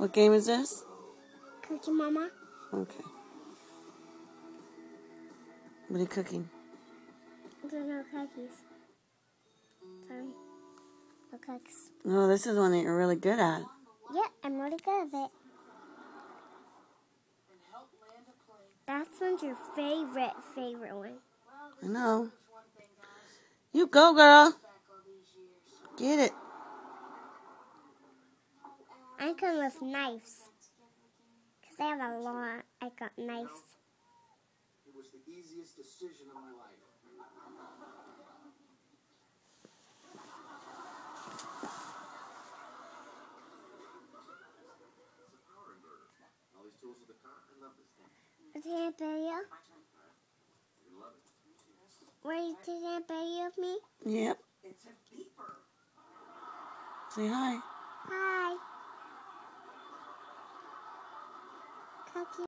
What game is this? Cookie Mama. Okay. What are you cooking? There's no cookies. Sorry. No cookies. No, this is one that you're really good at. Yeah, I'm really good at it. That one's your favorite one. I know. You go, girl. Get it. I come with knives. Because I have a lot. I got knives. It was the easiest decision of my life. All these tools of the car. I love this thing. Is it a video? You love it. Were you taking a video of me? Yep. It's a beeper. Say hi. Hi. Cookie.